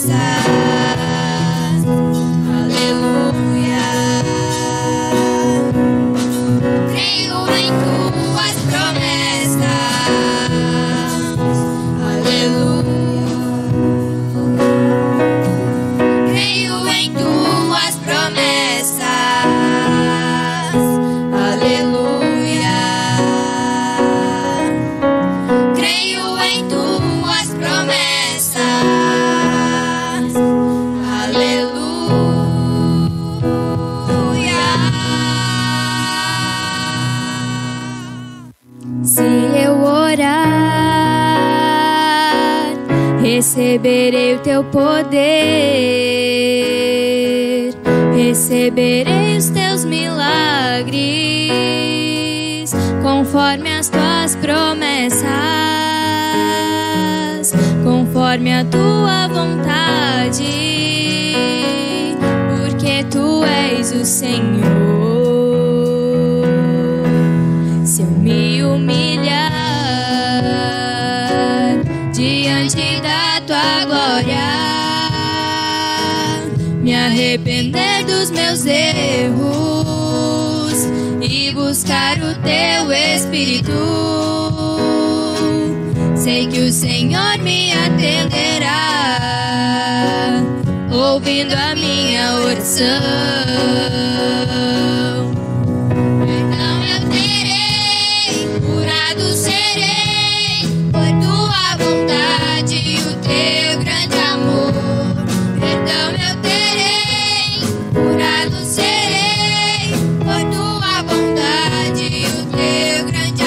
Aleluia. Creio em tuas promessas. Aleluia. Creio em tuas promessas. Aleluia. Creio em tuas promessas. Aleluia. Se eu orar, receberei o teu poder, receberei os teus milagres, conforme as tuas promessas, conforme a tua vontade, porque tu és o Senhor. Se eu me humilhar diante da tua glória, me arrepender dos meus erros e buscar o teu Espírito, sei que o Senhor me atenderá, ouvindo a minha oração. Perdão eu terei, curado serei, por tua vontade e o teu grande amor. Perdão eu terei, curado serei, por tua vontade e o teu grande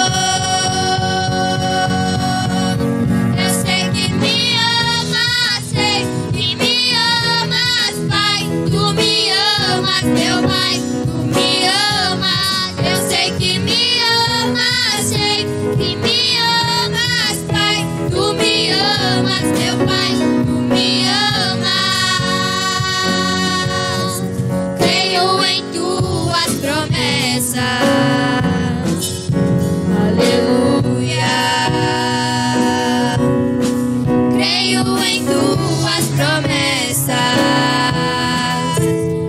amor. Eu sei que me amas, sei que me amas, Pai. Tu me amas, meu Pai, tu me amas. Eu sei que me amas, sei que me amas, Pai. Tu me amas, meu Pai, tu me amas. Creio em tuas promessas. Aleluia. Creio em tuas promessas.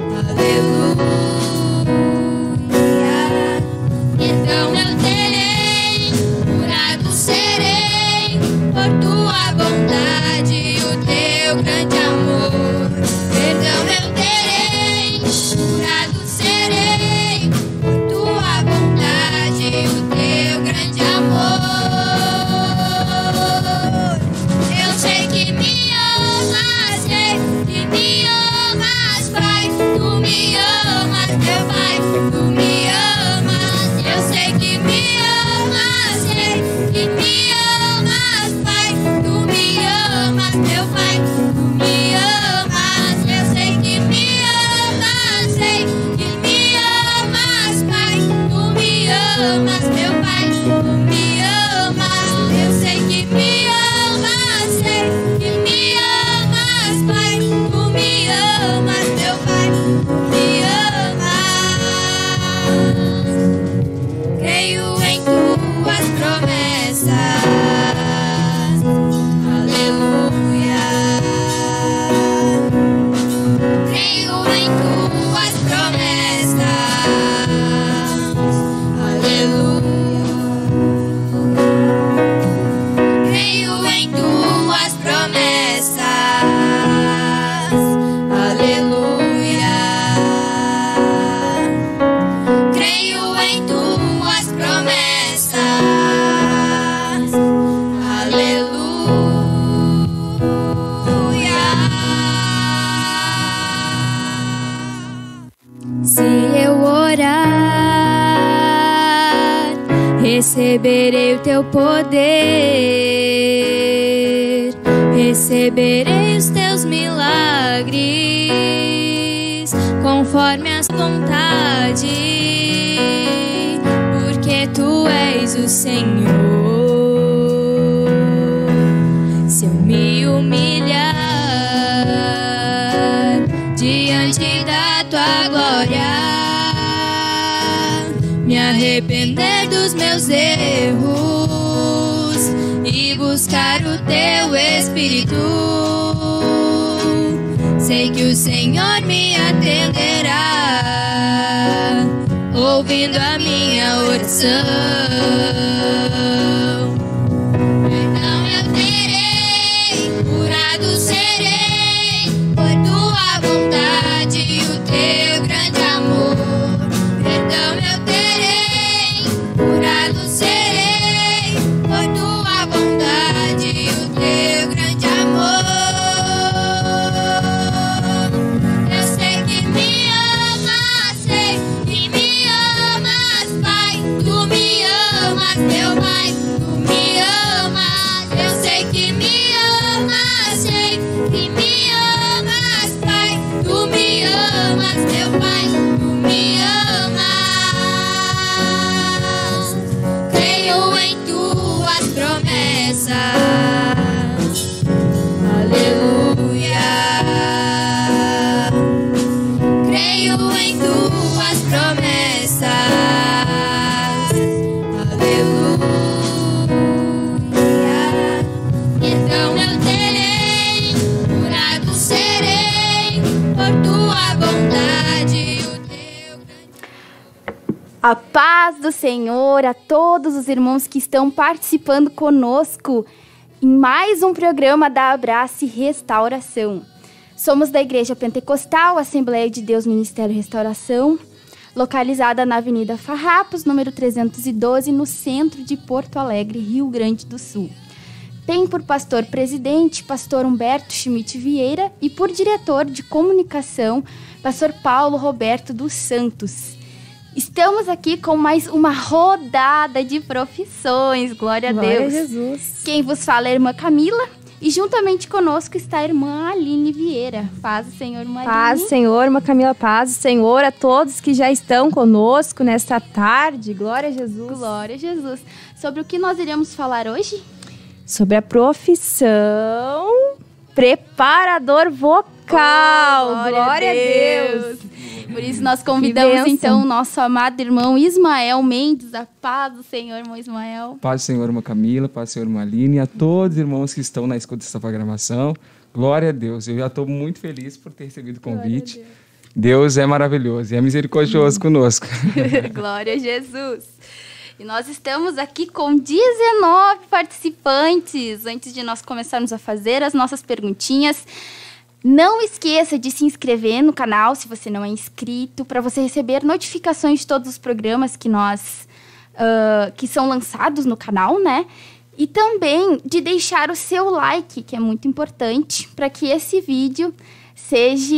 Aleluia. Então eu terei, curado serei, por tua vontade e o teu grande amor. Perdão eu terei, curado serei, por tua vontade e o teu grande amor. Eu sei que me amas, Pai. Tu me amas, meu Pai, tu me amas. Eu sei que me amas, Pai. Tu me amas, meu Pai, tu me amas. Eu sei que me amas, Pai. Tu me amas, meu Pai, tu me amas. Eu sei que me amas, Pai. Tu me amas, meu Pai, tu me amas. Creio em tuas promessas. Aleluia. Creio em tuas promessas. Aleluia. Creio em tuas promessas. Aleluia. Creio em tuas promessas. Aleluia. Se eu orar, receberei o teu poder, receberei os teus milagres, conforme a vontade, porque tu és o Senhor. Se eu me humilhar diante da tua glória, me arrepender dos meus erros e buscar o teu Espírito, sei que o Senhor me atenderá, ouvindo a minha oração. Perdão eu terei, curado serei, por tua vontade e o teu grande amor. Perdão eu terei, curado serei, por tua vontade e o teu grande amor. Eu sei que me amas, sei que me amas, Pai. Tu me amas, meu Pai, tu me amas. Eu sei que me amas, sei que me amas, Pai. Tu me amas, meu Pai, tu me amas. Creio em tuas promessas. Aleluia. Creio em tuas promessas. Aleluia. Então eu terei, curado serei, por tua bondade e o teu grande. A paz do Senhor a todos os irmãos que estão participando conosco em mais um programa da Abrace Restauração. Somos da Igreja Pentecostal, Assembleia de Deus Ministério Restauração, localizada na Avenida Farrapos, número 312, no centro de Porto Alegre, Rio Grande do Sul. Tem por pastor presidente, pastor Humberto Schmidt Vieira, e por diretor de comunicação, pastor Paulo Roberto dos Santos. Estamos aqui com mais uma rodada de profissões, glória a Deus. Glória a Jesus. Quem vos fala é a irmã Camila e juntamente conosco está a irmã Aline Vieira. Paz do Senhor, irmã Aline. Paz, Senhor, irmã Camila, paz, Senhor, a todos que já estão conosco nesta tarde. Glória a Jesus. Glória a Jesus. Sobre o que nós iremos falar hoje? Sobre a profissão preparador vocal. Glória a Deus. Por isso nós convidamos bênção. então o nosso amado irmão Ismael Mendes. A paz do Senhor, irmão Ismael. Paz do Senhor, irmã Camila, paz do Senhor, irmã Aline, e a todos os irmãos que estão na escuta dessa programação. Glória a Deus. Eu já estou muito feliz por ter recebido o convite. Deus é maravilhoso e é misericordioso conosco. Glória a Jesus. E nós estamos aqui com 19 participantes. Antes de nós começarmos a fazer as nossas perguntinhas, não esqueça de se inscrever no canal, se você não é inscrito, para você receber notificações de todos os programas que nós que são lançados no canal, né? E também de deixar o seu like, que é muito importante, para que esse vídeo seja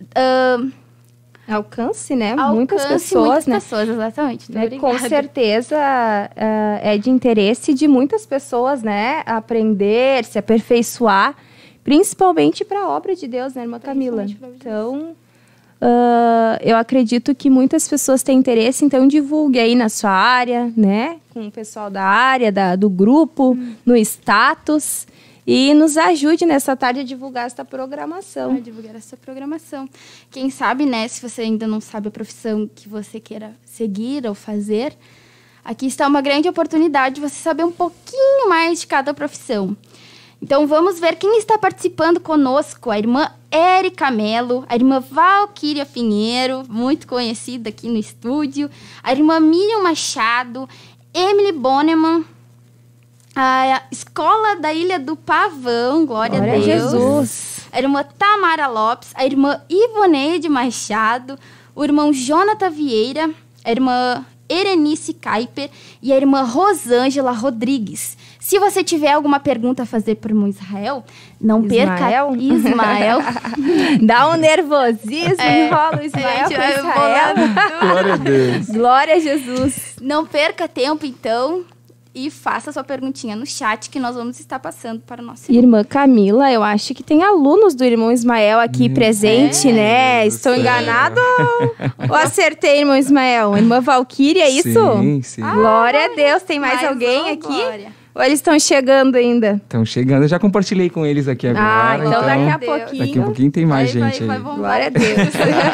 Alcance, né? Muitas pessoas, né? Exatamente. Com certeza é de interesse de muitas pessoas, né? Aprender, se aperfeiçoar, principalmente para a obra de Deus, né, irmã Camila? Então, eu acredito que muitas pessoas têm interesse, então divulgue aí na sua área, né? Com o pessoal da área, do grupo, no status. E nos ajude nessa tarde a divulgar essa programação. A divulgar essa programação. Quem sabe, né, se você ainda não sabe a profissão que você queira seguir ou fazer, aqui está uma grande oportunidade de você saber um pouquinho mais de cada profissão. Então, vamos ver quem está participando conosco. A irmã Érica Melo, a irmã Valquíria Pinheiro, muito conhecida aqui no estúdio, a irmã Miriam Machado, Emily Boneman, a Escola da Ilha do Pavão, glória a Deus. Jesus. A irmã Tamara Lopes, a irmã Ivoneide Machado, o irmão Jonathan Vieira, a irmã Erenice Kaiper e a irmã Rosângela Rodrigues. Se você tiver alguma pergunta a fazer para o irmão Israel, não perca... Ismael. Dá um nervosismo, enrola o Ismael com Israel. Glória a Deus. Glória a Jesus. Não perca tempo, então, e faça sua perguntinha no chat que nós vamos estar passando para o nosso irmã Camila, eu acho que tem alunos do irmão Ismael aqui presente, né? Estou enganado ou acertei, irmão Ismael? Irmã Valquíria, é isso? Sim, sim. Glória a Deus. Tem mais alguém aqui? Glória. Ou eles estão chegando ainda? Estão chegando, eu já compartilhei com eles aqui agora. Então daqui a pouquinho. Daqui a pouquinho tem mais gente aí. Glória a Deus.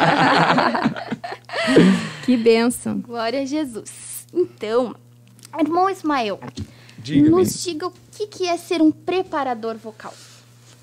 Que bênção. Glória a Jesus. Então, irmão Ismael, Diga-me. nos diga o que é ser um preparador vocal.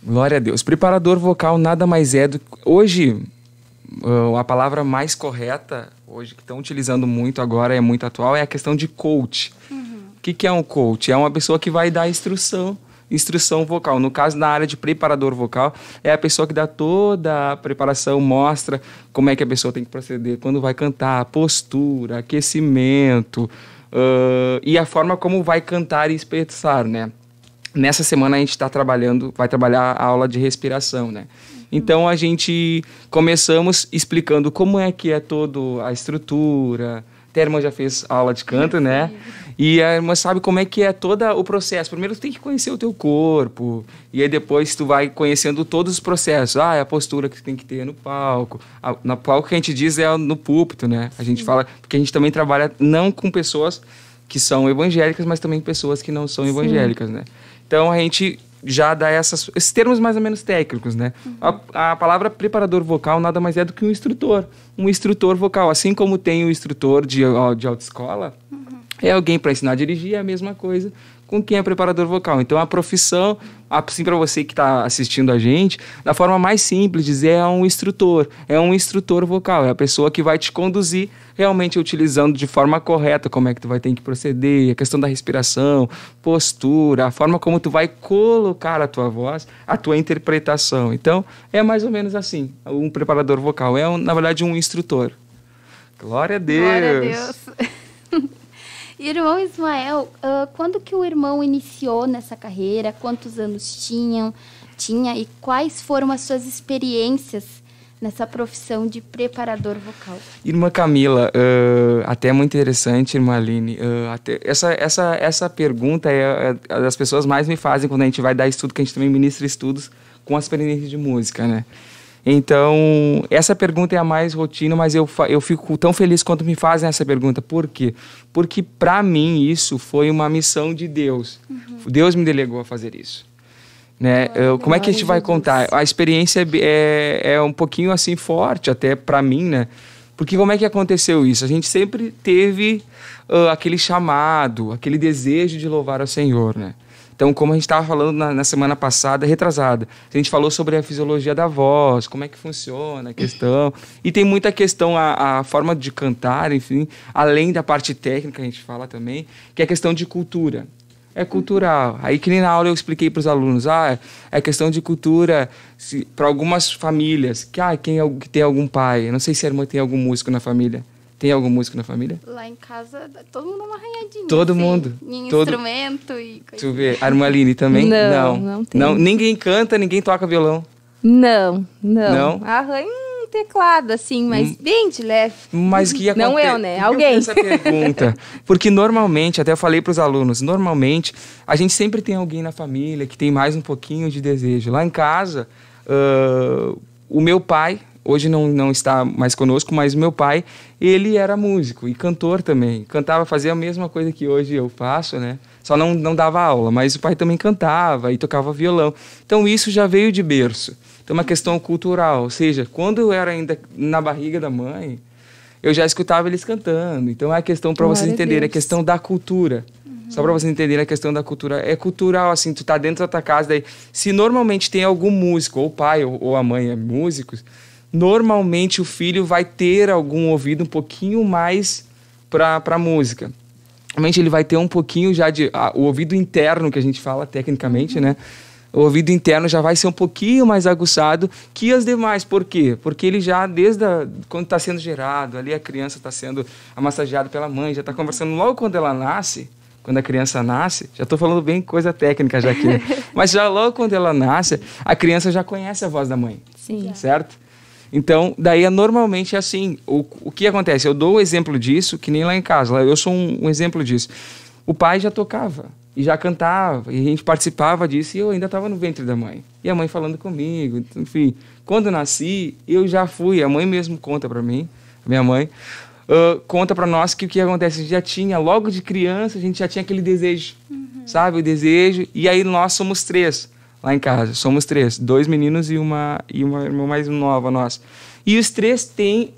Glória a Deus. Preparador vocal nada mais é do que... Hoje, a palavra mais correta, hoje que estão utilizando muito agora, é muito atual, é a questão de coach. O que é um coach? É uma pessoa que vai dar instrução vocal. No caso, na área de preparador vocal, é a pessoa que dá toda a preparação, mostra como é que a pessoa tem que proceder, quando vai cantar, postura, aquecimento, e a forma como vai cantar e expressar, né? Nessa semana a gente vai trabalhar a aula de respiração, né? Então a gente começamos explicando como é que é toda a estrutura. Até a irmã já fez aula de canto, né? E a irmã sabe como é que é todo o processo. Primeiro tu tem que conhecer o teu corpo. E aí depois tu vai conhecendo todos os processos. É a postura que tu tem que ter no palco. No palco que a gente diz é no púlpito, né? A gente fala... Porque a gente também trabalha não com pessoas que são evangélicas, mas também pessoas que não são evangélicas, né? Então a gente já dá esses termos mais ou menos técnicos, né? A palavra preparador vocal nada mais é do que um instrutor vocal. Assim como tem o instrutor de autoescola, é alguém para ensinar a dirigir, é a mesma coisa com quem é preparador vocal. Então a profissão, assim para você que está assistindo a gente, da forma mais simples de dizer, é um instrutor vocal, é a pessoa que vai te conduzir realmente utilizando de forma correta como é que tu vai ter que proceder, a questão da respiração, postura, a forma como tu vai colocar a tua voz, a tua interpretação. Então é mais ou menos assim, um preparador vocal é na verdade um instrutor. Glória a Deus! Glória a Deus! Irmão Ismael, quando que o irmão iniciou nessa carreira? Quantos anos tinha e quais foram as suas experiências nessa profissão de preparador vocal? Irmã Camila, até é muito interessante, irmã Aline. Essa pergunta é as pessoas mais me fazem quando a gente vai dar estudo, que a gente também ministra estudos com as experiências de música, né? Então, essa pergunta é a mais rotina, mas eu fico tão feliz quando me fazem essa pergunta. Por quê? Porque, para mim, isso foi uma missão de Deus. Deus me delegou a fazer isso. Né? Como é que a gente vai contar? A experiência é um pouquinho assim forte, até para mim, né? Porque como é que aconteceu isso? A gente sempre teve aquele chamado, aquele desejo de louvar ao Senhor, né? Então, como a gente estava falando na semana passada, retrasada, a gente falou sobre a fisiologia da voz, como é que funciona a questão. E tem muita questão, a forma de cantar, enfim, além da parte técnica, a gente fala também, que é a questão de cultura. É cultural. Aí que nem na aula eu expliquei para os alunos, é questão de cultura para algumas famílias, quem tem algum pai, eu não sei se a irmã tem algum músico na família. Tem algum músico na família? Lá em casa, todo mundo é uma arranhadinha. Todo mundo. Em instrumento e coisa. Deixa eu ver. A irmã Aline também? Não tem. Não, ninguém canta, ninguém toca violão? Não. Não? Arranha um teclado, assim, mas bem de leve. Mas que acontece? Não eu, né? Por que Alguém. eu fiz essa pergunta? Porque normalmente, até eu falei para os alunos, normalmente a gente sempre tem alguém na família que tem mais um pouquinho de desejo. Lá em casa, o meu pai... Hoje não está mais conosco, mas o meu pai, ele era músico e cantor também. Cantava, fazia a mesma coisa que hoje eu faço, né? Só não dava aula, mas o pai também cantava e tocava violão. Então isso já veio de berço. Então é uma questão cultural, ou seja, quando eu era ainda na barriga da mãe, eu já escutava eles cantando. Então é a questão, para vocês entenderem, a questão da cultura. Só para vocês entenderem a questão da cultura. É cultural, assim, tu tá dentro da tua casa, daí, se normalmente tem algum músico, ou o pai ou a mãe é músicos, normalmente o filho vai ter algum ouvido um pouquinho mais para música. Normalmente ele vai ter um pouquinho já o ouvido interno, que a gente fala tecnicamente, né? O ouvido interno já vai ser um pouquinho mais aguçado que as demais. Por quê? Porque ele já, quando está sendo gerado, ali a criança está sendo amassageada pela mãe, já está conversando logo quando ela nasce. Quando a criança nasce, já estou falando bem coisa técnica já aqui, mas já logo quando ela nasce, a criança já conhece a voz da mãe. Sim. Certo? Então, daí normalmente é assim. O que acontece? Eu dou o exemplo disso, que nem lá em casa. Eu sou um exemplo disso. O pai já tocava e já cantava, e a gente participava disso, e eu ainda estava no ventre da mãe. E a mãe falando comigo, enfim. Quando eu nasci, eu já fui. A mãe mesmo conta para mim, minha mãe, conta para nós que o que acontece? A gente já tinha, logo de criança, a gente já tinha aquele desejo, sabe? O desejo. E aí nós somos 3. Lá em casa, somos 3, 2 meninos e uma irmã mais nova nossa. E os 3 têm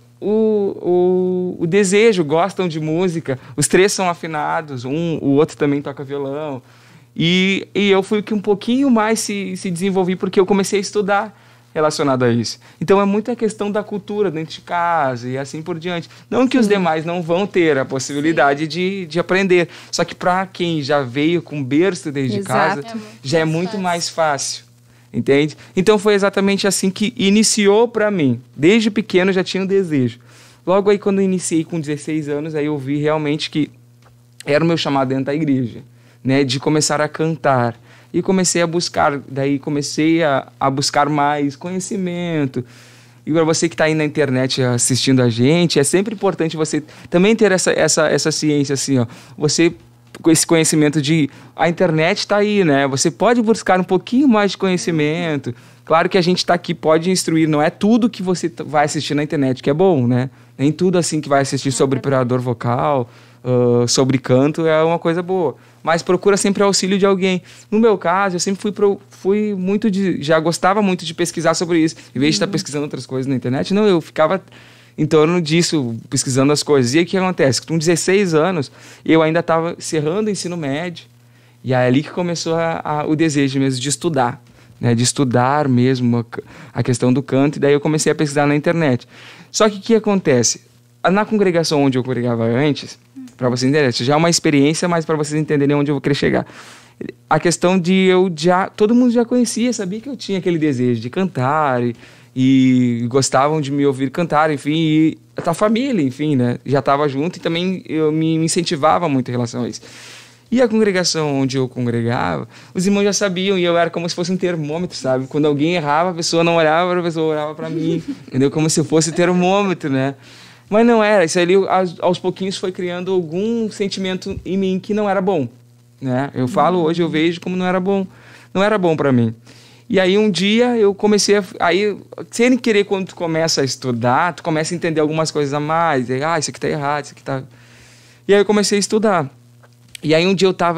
o desejo, gostam de música, os 3 são afinados, o outro também toca violão. E eu fui que um pouquinho mais se desenvolvi porque eu comecei a estudar relacionado a isso. Então é muita questão da cultura dentro de casa e assim por diante. Não que os demais não vão ter a possibilidade de aprender. Só que para quem já veio com berço desde casa, já é muito mais fácil. Entende? Então foi exatamente assim que iniciou para mim. Desde pequeno eu já tinha um desejo. Logo aí quando eu iniciei com 16 anos, aí eu vi realmente que era o meu chamado dentro da igreja, né? De começar a cantar. E comecei a buscar, daí comecei a buscar mais conhecimento. E para você que está aí na internet assistindo a gente, é sempre importante você também ter essa ciência, assim, ó. Você, com esse conhecimento de... A internet está aí, né? Você pode buscar um pouquinho mais de conhecimento. Claro que a gente está aqui, pode instruir. Não é tudo que você vai assistir na internet que é bom, né? Nem tudo assim que vai assistir sobre operador vocal, sobre canto, é uma coisa boa. Mas procura sempre o auxílio de alguém. No meu caso, eu sempre fui muito já gostava muito de pesquisar sobre isso. Em vez de estar pesquisando outras coisas na internet, não, eu ficava em torno disso, pesquisando as coisas. E aí o que acontece? Com 16 anos, eu ainda estava encerrando o ensino médio, e é ali que começou o desejo mesmo de estudar, né? De estudar mesmo a questão do canto, e daí eu comecei a pesquisar na internet. Só que o que acontece? Na congregação onde eu congregava antes, para vocês entenderem, isso já é uma experiência, mas para vocês entenderem onde eu vou querer chegar. A questão de todo mundo já conhecia, sabia que eu tinha aquele desejo de cantar e gostavam de me ouvir cantar, enfim, e a família, enfim, né, já estava junto e também eu me incentivava muito em relação a isso. E a congregação onde eu congregava, os irmãos já sabiam e eu era como se fosse um termômetro, sabe? Quando alguém errava, a pessoa não olhava, a pessoa olhava para mim, entendeu? Como se fosse termômetro, né? Mas não era, isso ali aos pouquinhos foi criando algum sentimento em mim que não era bom, né? Eu falo hoje, eu vejo como não era bom para mim. E aí um dia eu comecei aí, sem querer, quando tu começa a estudar, tu começa a entender algumas coisas a mais, isso aqui tá errado, isso aqui tá... E aí eu comecei a estudar. E aí um dia eu tava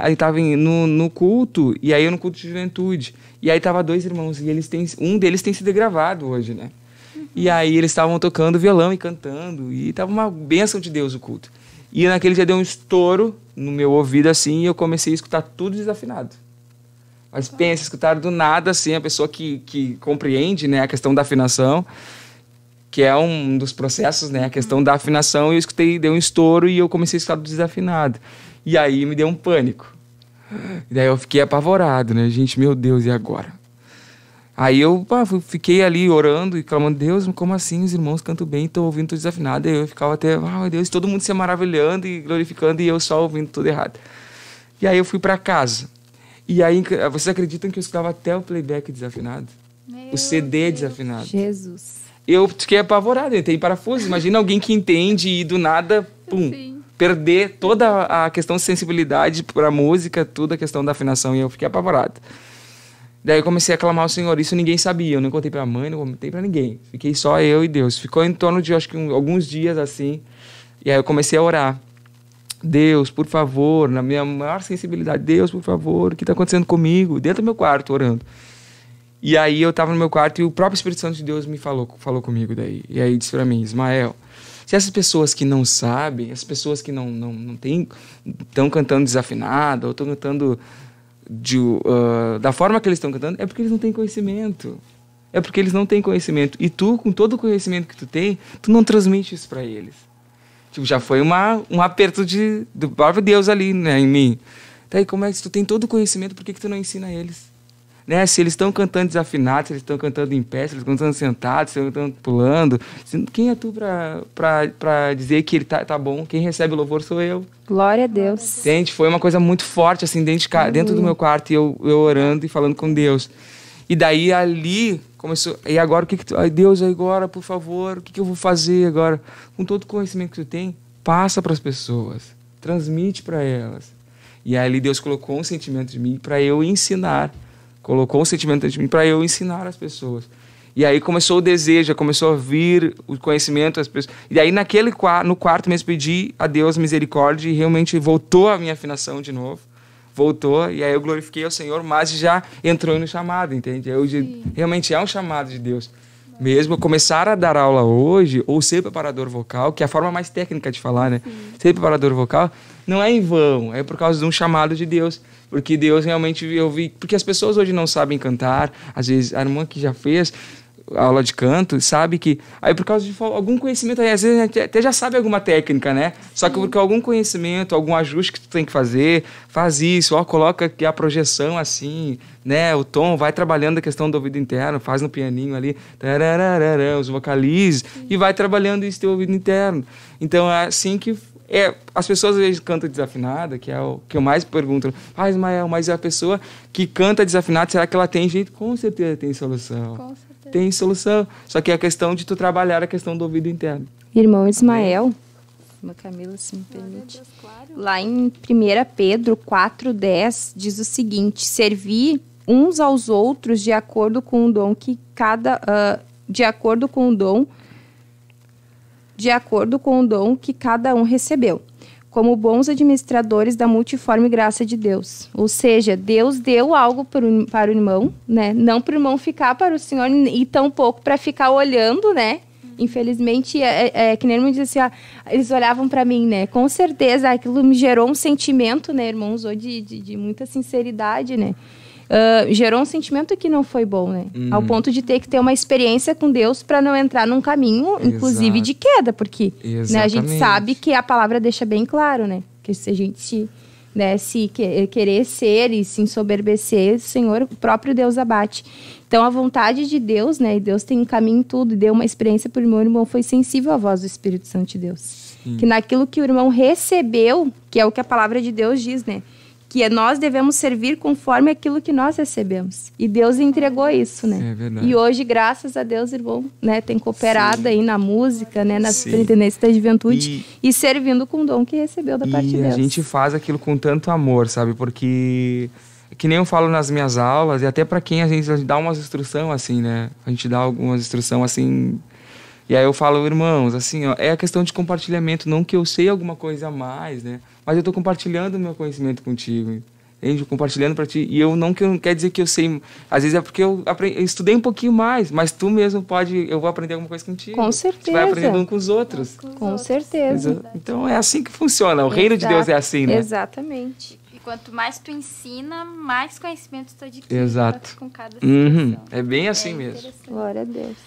no culto, e aí no culto de juventude, e aí tava 2 irmãos, e um deles tem sido gravado hoje, né? E aí eles estavam tocando violão e cantando, e tava uma bênção de Deus o culto. E naquele dia deu um estouro no meu ouvido, assim, e eu comecei a escutar tudo desafinado. Mas pensa, escutar do nada, assim, a pessoa que compreende, né, a questão da afinação, que é um dos processos, né, a questão da afinação, e eu escutei, deu um estouro, e eu comecei a escutar tudo desafinado. E aí me deu um pânico. E daí eu fiquei apavorado, né, gente, meu Deus, e agora? Aí eu fiquei ali orando e clamando, Deus, como assim os irmãos cantam bem, estão ouvindo tudo desafinado? Aí eu ficava até, meu Deus, todo mundo se maravilhando e glorificando e eu só ouvindo tudo errado. E aí eu fui para casa. E aí, vocês acreditam que eu escutava até o playback desafinado? O CD desafinado. Jesus. Eu fiquei apavorado, eu entrei em parafuso. Imagina alguém que entende e do nada, pum, perder toda a questão de sensibilidade para a música, toda a questão da afinação, e eu fiquei apavorado. Daí eu comecei a clamar ao Senhor, isso ninguém sabia, eu não contei para a mãe, não contei para ninguém. Fiquei só eu e Deus. Ficou em torno de, acho que alguns dias assim, e aí eu comecei a orar. Deus, por favor, na minha maior sensibilidade, Deus, por favor, o que está acontecendo comigo? Dentro do meu quarto, orando. E aí eu estava no meu quarto e o próprio Espírito Santo de Deus me falou comigo daí. E aí disse para mim, Ismael, se essas pessoas que não sabem, essas pessoas que não têm, estão cantando desafinado, ou estão cantando da forma que eles estão cantando, é porque eles não têm conhecimento. É porque eles não têm conhecimento. E tu, com todo o conhecimento que tu tem, tu não transmite isso para eles. Tipo, já foi um aperto do próprio Deus ali, né, em mim. Daí, como é que se tu tem todo o conhecimento, por que tu não ensina eles? Né? Se eles estão cantando desafinados, se eles estão cantando em pé, se eles estão cantando sentados, se eles estão pulando, quem é tu para dizer que ele tá bom? Quem recebe o louvor sou eu. Glória a Deus. Entende? Foi uma coisa muito forte, assim, dentro do meu quarto, e eu orando e falando com Deus. E daí ali começou, e agora o que tu... Ai, Deus, agora, por favor, o que eu vou fazer agora? Com todo o conhecimento que tu tem, passa para as pessoas, transmite para elas. E aí ali Deus colocou um sentimento de mim para eu ensinar, as pessoas. E aí começou o desejo, começou a vir o conhecimento das pessoas. E aí no quarto mesmo pedi a Deus misericórdia e realmente voltou a minha afinação de novo. Voltou, e aí eu glorifiquei ao Senhor, mas já entrou no chamado, entende? Realmente é um chamado de Deus. Mesmo começar a dar aula hoje, ou ser preparador vocal, que é a forma mais técnica de falar, né? Ser preparador vocal, não é em vão, é por causa de um chamado de Deus. Porque Deus realmente, eu vi... Porque as pessoas hoje não sabem cantar. Às vezes, a irmã que já fez aula de canto, sabe que... Aí, por causa de algum conhecimento, aí, às vezes, a gente até já sabe alguma técnica, né? Só que porque algum conhecimento, algum ajuste que tu tem que fazer, faz isso. Ó, coloca aqui a projeção assim, né? O tom, vai trabalhando a questão do ouvido interno, faz no pianinho ali, tarararara, os vocalizes, e vai trabalhando isso teu ouvido interno. Então, é assim que... as pessoas às vezes cantam desafinada, que é o que eu mais pergunto. Ismael, mas a pessoa que canta desafinada, será que ela tem jeito? Com certeza tem solução. Com certeza. Tem solução. Só que é a questão de tu trabalhar a questão do ouvido interno. Irmão Ismael, irmã Camila, se me permite. Deus, claro. Lá em 1 Pedro 4:10 diz o seguinte: servir uns aos outros de acordo com o dom que cada um recebeu, como bons administradores da multiforme graça de Deus. Ou seja, Deus deu algo para o irmão, né? Não para o irmão ficar para o Senhor e tampouco para ficar olhando, né? Infelizmente, que nem ele me disse assim, eles olhavam para mim, né? Com certeza, aquilo me gerou um sentimento, né, irmão? Usou de muita sinceridade, né? Gerou um sentimento que não foi bom, né? Ao ponto de ter que ter uma experiência com Deus para não entrar num caminho, inclusive, de queda, porque né, a gente sabe que a palavra deixa bem claro, né? Que se a gente se querer ser e se ensoberbecer, o Senhor, o próprio Deus abate. Então, a vontade de Deus, né? E Deus tem um caminho em tudo, e deu uma experiência para o irmão foi sensível à voz do Espírito Santo de Deus. Sim. Que naquilo que o irmão recebeu, que é o que a palavra de Deus diz, né? Que nós devemos servir conforme aquilo que nós recebemos. E Deus entregou isso, né? É verdade. E hoje, graças a Deus, irmão, né, tem cooperado aí na música, né, na superintendência da juventude e servindo com o dom que recebeu da parte de Deus. E a gente faz aquilo com tanto amor, sabe? Porque, que nem eu falo nas minhas aulas, e até para quem a gente dá umas instruções assim, né? A gente dá algumas instruções assim... E aí eu falo, irmãos, assim, ó, é a questão de compartilhamento, não que eu sei alguma coisa a mais, né? Mas eu tô compartilhando o meu conhecimento contigo, entende? Compartilhando para ti. E eu não quer dizer que eu sei, às vezes é porque eu estudei um pouquinho mais, mas tu mesmo eu vou aprender alguma coisa contigo. Com certeza. Tu vai aprendendo um com os outros. Com certeza. Então é assim que funciona, o reino de Deus é assim, né? Exatamente. E quanto mais tu ensina, mais conhecimento tu adquire. Exato. Com cada situação. É bem assim mesmo. Glória a Deus.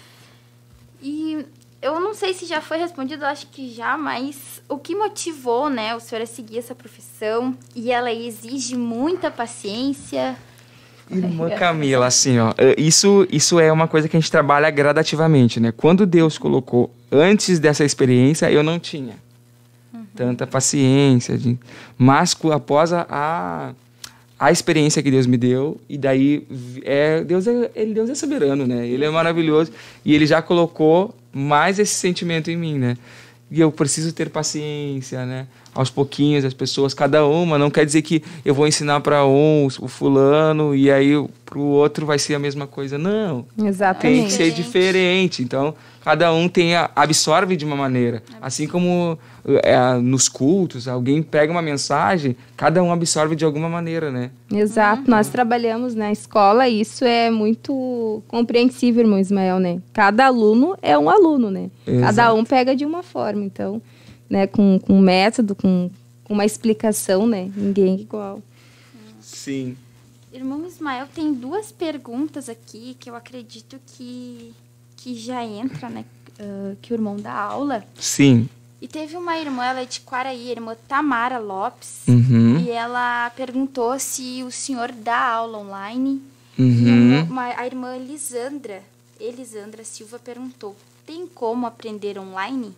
E eu não sei se já foi respondido, acho que já, mas o que motivou, né, o senhor a seguir essa profissão? E ela exige muita paciência. Irmã Camila, assim, ó, isso é uma coisa que a gente trabalha gradativamente, né? Quando Deus colocou, antes dessa experiência, eu não tinha tanta paciência, mas após a experiência que Deus me deu, e daí Deus é soberano, né? Ele é maravilhoso e ele já colocou mais esse sentimento em mim, né? E eu preciso ter paciência, né? Aos pouquinhos, as pessoas, cada uma, não quer dizer que eu vou ensinar para o fulano e aí para o outro vai ser a mesma coisa, não. Exatamente. Tem que ser diferente, então cada um absorve de uma maneira, assim como nos cultos, alguém pega uma mensagem, cada um absorve de alguma maneira, né? Exato, nós trabalhamos na escola e isso é muito compreensível, irmão Ismael, né? Cada aluno é um aluno, né? Exato. Cada um pega de uma forma, então, né, com um método, com uma explicação, né? Ninguém é igual. Sim. Irmão Ismael, tem 2 perguntas aqui que eu acredito que já entra, né? Que o irmão dá aula. Sim. E teve uma irmã, ela é de Quaraí, a irmã Tamara Lopes, e ela perguntou se o senhor dá aula online. E a irmã Elisandra Silva perguntou, tem como aprender online?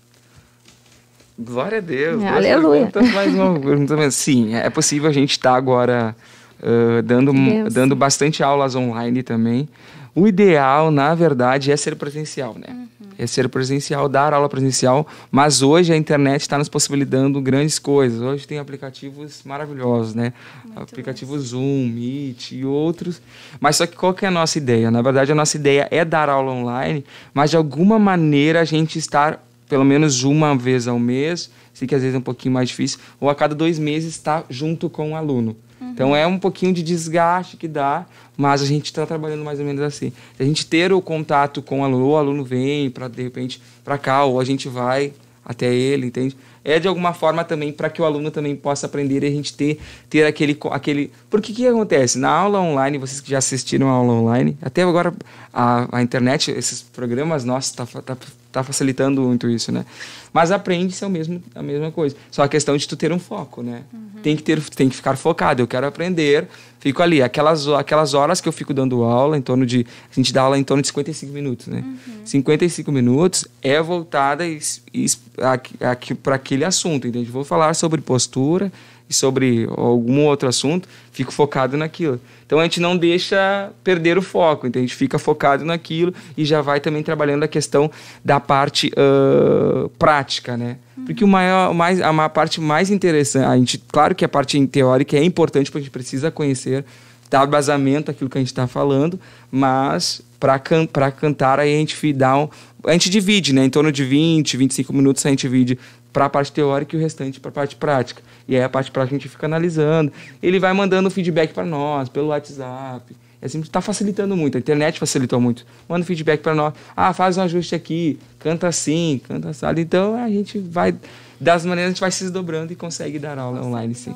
Glória a Deus. Aleluia. Mais uma pergunta. Sim, é possível a gente estar agora dando bastante aulas online também. O ideal, na verdade, é ser presencial, né? É ser presencial, dar aula presencial, mas hoje a internet está nos possibilitando grandes coisas. Hoje tem aplicativos maravilhosos, né? Aplicativos Zoom, Meet e outros. Mas só que qual que é a nossa ideia? Na verdade, a nossa ideia é dar aula online, mas de alguma maneira a gente estar pelo menos uma vez ao mês, sei que às vezes é um pouquinho mais difícil, ou a cada 2 meses estar junto com o aluno. Então é um pouquinho de desgaste que dá, mas a gente está trabalhando mais ou menos assim. A gente ter o contato com o aluno vem de repente para cá, ou a gente vai até ele, entende? é de alguma forma também para que o aluno também possa aprender e a gente ter aquele... Porque o que acontece? Na aula online, vocês que já assistiram a aula online, até agora a internet, esses programas nossos tá facilitando muito isso, né? Mas aprende-se a mesma coisa. Só a questão de tu ter um foco, né? Tem que ficar focado. Eu quero aprender, fico ali. Aquelas horas que eu fico dando aula, a gente dá aula em torno de 55 minutos, né? 55 minutos é voltada para aquele assunto, entende? Vou falar sobre postura e sobre algum outro assunto, fico focado naquilo. Então, a gente não deixa perder o foco, então a gente fica focado naquilo e já vai também trabalhando a questão da parte prática, né? Porque a parte mais interessante, claro que a parte teórica é importante, porque a gente precisa conhecer, dar basamento àquilo que a gente está falando, mas para cantar aí a gente divide, né? Em torno de 20, 25 minutos a gente divide para a parte teórica e o restante para a parte prática. E aí a parte prática a gente fica analisando. Ele vai mandando feedback para nós, pelo WhatsApp. E assim, está facilitando muito. A internet facilitou muito. Manda feedback para nós. Faz um ajuste aqui, canta assim, canta assado. Então a gente vai, das maneiras, a gente vai se desdobrando e consegue dar aula online, sim.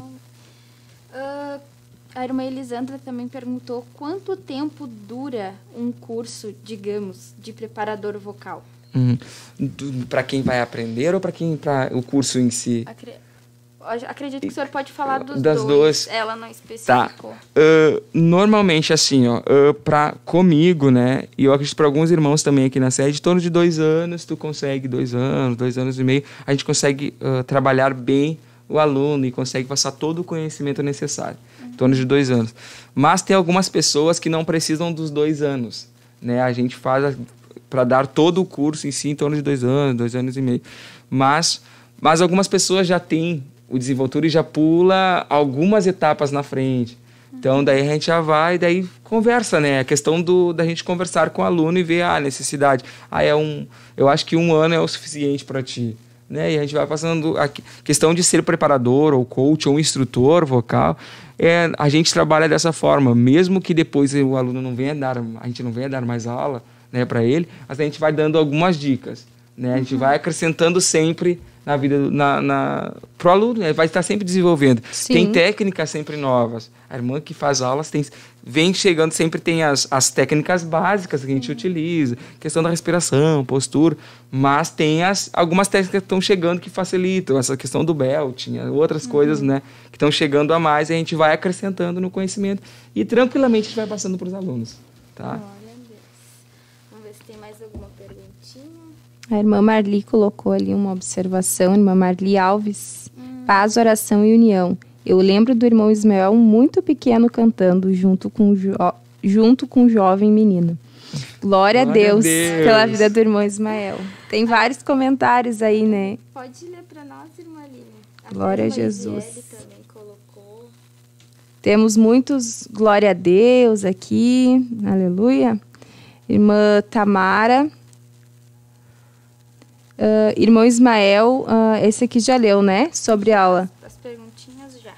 A irmã Elisandra também perguntou quanto tempo dura um curso, digamos, de preparador vocal? Para quem vai aprender ou para o curso em si? Acredito que o senhor pode falar das duas. Ela não especificou. Tá. Normalmente, assim, comigo, né? E eu acredito para alguns irmãos também aqui na sede, em torno de 2 anos, tu consegue 2 anos e meio, a gente consegue trabalhar bem o aluno e consegue passar todo o conhecimento necessário. Em torno de 2 anos. Mas tem algumas pessoas que não precisam dos 2 anos, né? A gente faz para dar todo o curso em si em torno de 2 anos e meio. Mas algumas pessoas já têm o desenvoltura e já pula algumas etapas na frente. Então, daí a gente já vai, daí conversa, né? A questão da gente conversar com o aluno e ver a necessidade. Eu acho que 1 ano é o suficiente para ti. Né? E a gente vai passando a questão de ser preparador, ou coach, ou instrutor vocal. A gente trabalha dessa forma. Mesmo que depois o aluno a gente não venha dar mais aula, né, para ele, mas a gente vai dando algumas dicas, né? A gente vai acrescentando sempre na vida pro aluno, né? Vai estar sempre desenvolvendo. Sim. Tem técnicas sempre novas. A irmã que faz aulas vem chegando, sempre tem as técnicas básicas que a gente utiliza, questão da respiração, postura, mas tem algumas técnicas que estão chegando que facilitam, essa questão do belting, outras coisas, né, que estão chegando a mais, e a gente vai acrescentando no conhecimento e tranquilamente a gente vai passando para os alunos, tá? Tem mais alguma perguntinha? A irmã Marli colocou ali uma observação, irmã Marli Alves. Paz, oração e união. Eu lembro do irmão Ismael muito pequeno cantando junto com um jovem menino. Glória a Deus pela vida do irmão Ismael. Tem vários comentários aí, né? Pode ler para nós, irmã Aline. Glória a Jesus. Ele também colocou. Temos muitos glória a Deus aqui. Aleluia. Irmã Tamara. Irmão Ismael, esse aqui já leu, né? Sobre a aula. As perguntinhas já.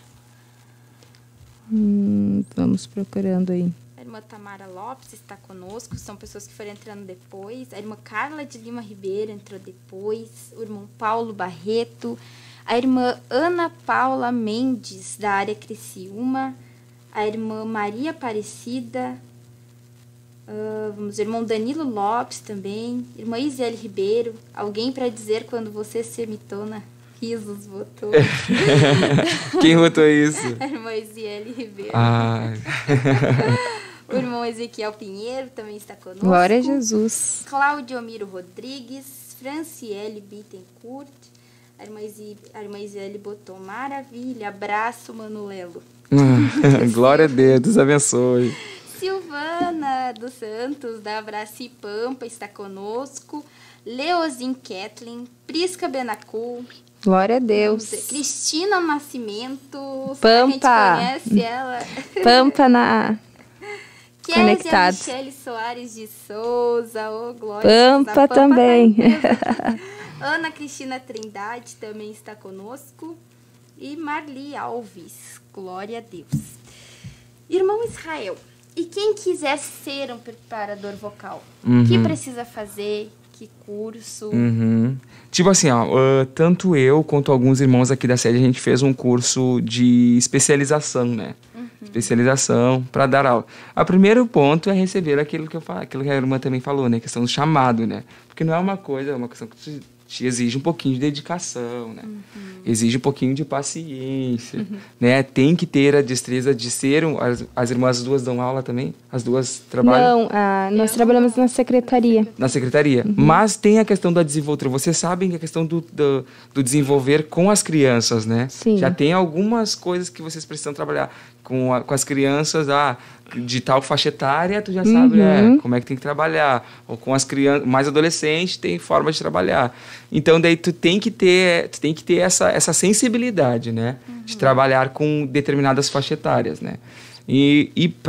Vamos procurando aí. A irmã Tamara Lopes está conosco, são pessoas que foram entrando depois. A irmã Carla de Lima Ribeiro entrou depois. O irmão Paulo Barreto. A irmã Ana Paula Mendes, da área Criciúma. A irmã Maria Aparecida. Irmão Danilo Lopes também, irmã Isele Ribeiro, alguém para dizer quando você se emitona, risos, votou. Quem votou isso? A irmã Isele Ribeiro. O irmão Ezequiel Pinheiro também está conosco. Glória a Jesus. Cláudio Miro Rodrigues, Franciele Bittencourt, a irmã Isele botou maravilha, abraço, Manulelo. Glória a Deus, Deus abençoe. Silvana dos Santos, da Abraci Pampa, está conosco. Leozin Kathleen, Prisca Benacul. Glória a Deus. Cristina Nascimento. Pampa. A gente conhece ela. Pampa na... Kézia Conectado. Michele Soares de Souza. Glória. Pampa também. Ana Cristina Trindade também está conosco. E Marli Alves. Glória a Deus. Irmão Israel. E quem quiser ser um preparador vocal, o que precisa fazer? Que curso? Tipo assim, ó, tanto eu quanto alguns irmãos aqui da sede, a gente fez um curso de especialização, né? Especialização para dar aula. O primeiro ponto é receber aquilo que eu falo, aquilo que a irmã também falou, né? Questão do chamado, né? Porque não é uma coisa, é uma questão que te exige um pouquinho de dedicação, né? Exige um pouquinho de paciência, né? Tem que ter a destreza de ser... As irmãs, as duas dão aula também? As duas trabalham? Não, nós trabalhamos na secretaria. Na secretaria. Mas tem a questão da desenvoltura. Vocês sabem que a questão do desenvolver com as crianças, né? Sim. Já tem algumas coisas que vocês precisam trabalhar com as crianças, de tal faixa etária, tu já sabe como é que tem que trabalhar. Ou com as crianças, mais adolescentes, tem forma de trabalhar. Então, daí tu tem que ter essa sensibilidade, né? De trabalhar com determinadas faixas etárias, né? E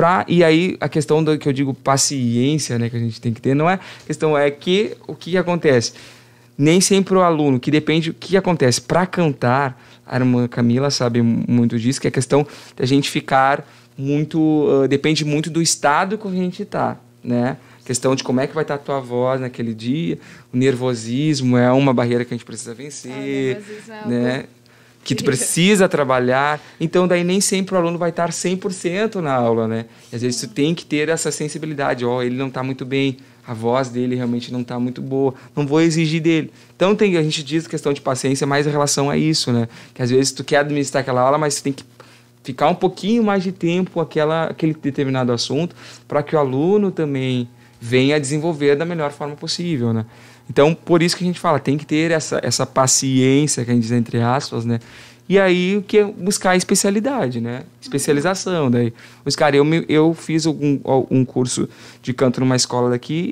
aí a questão que eu digo paciência, né, que a gente tem que ter, não é questão, que o que acontece? Nem sempre o aluno, que depende, o que acontece? Para cantar, a irmã Camila sabe muito disso, que é a questão da gente ficar muito, depende muito do estado que a gente está, né? Questão de como é que vai estar a tua voz naquele dia, o nervosismo é uma barreira que a gente precisa vencer, né? Que tu precisa trabalhar. Então, daí nem sempre o aluno vai estar 100% na aula, né? E às vezes tu tem que ter essa sensibilidade. Ele não está muito bem, a voz dele realmente não está muito boa, não vou exigir dele. Então, a gente diz questão de paciência mais em relação a isso, né? Que às vezes tu quer administrar aquela aula, mas tu tem que ficar um pouquinho mais de tempo aquele determinado assunto para que o aluno também venha a desenvolver da melhor forma possível, né? Então, por isso que a gente fala, tem que ter essa paciência, que a gente diz entre aspas, né? E aí, o que é buscar a especialidade, né? Especialização, daí. Eu fiz um curso de canto numa escola aqui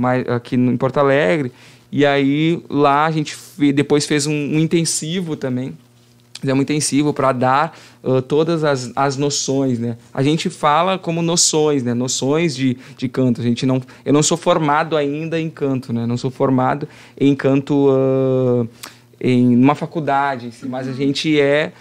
em Porto Alegre, e aí lá a gente depois fez um intensivo também, um intensivo para dar todas as noções, né? A gente fala como noções, né? Noções de canto. Eu não sou formado ainda em canto, né? Não sou formado em canto em uma faculdade, mas a gente